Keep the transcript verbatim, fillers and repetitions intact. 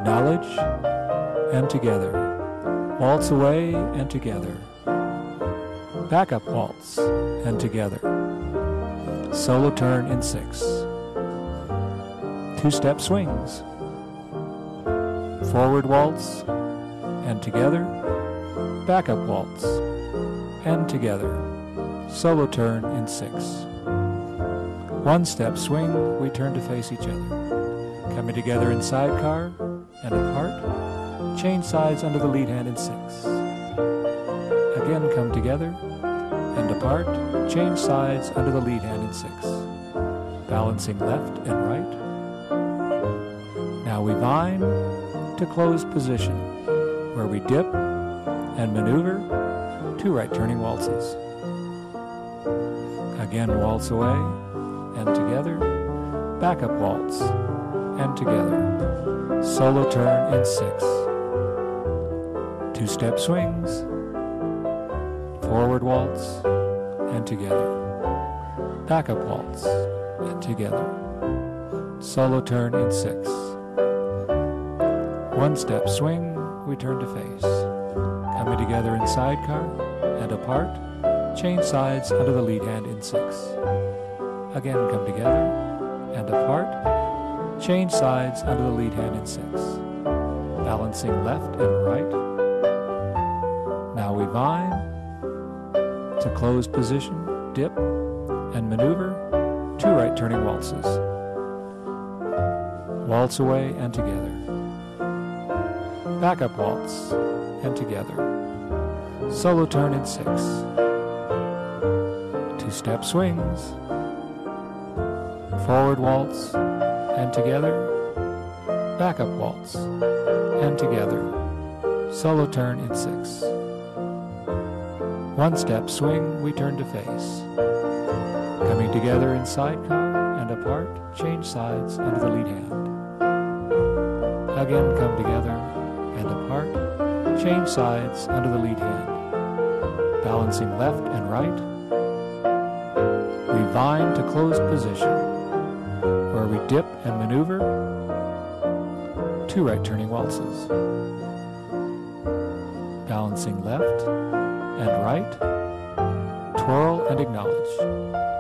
acknowledge, and together. Waltz away and together. Backup waltz and together. Solo turn in six. Two-step swings. Forward waltz and together. Backup waltz and together. Solo turn in six. One-step swing, we turn to face each other. Coming together in sidecar and apart. Change sides under the lead hand in six. Again, come together and apart. Change sides under the lead hand in six. Balancing left and right. Now we vine to closed position, where we dip and maneuver two right turning waltzes. Again, waltz away and together. Backup waltz and together. Solo turn in six. Two-step swings. Forward waltz and together. Backup waltz and together. Solo turn in six. One-step swing, we turn to face. Coming together in sidecar and apart. Change sides under the lead hand in six. Again, come together and apart. Change sides under the lead hand in six. Balancing left and right. Now we vine to closed position, dip, and maneuver two right turning waltzes. Waltz away and together. Backup waltz and together. Solo turn in six. Two-step swings. Forward waltz and together. Backup waltz and together. Solo turn in six. One-step swing, we turn to face. Coming together in sidecar and apart, change sides under the lead hand. Again, come together and apart, change sides under the lead hand. Balancing left and right. We vine to closed position, where we dip and maneuver two right turning waltzes. Balancing left and right, twirl and acknowledge.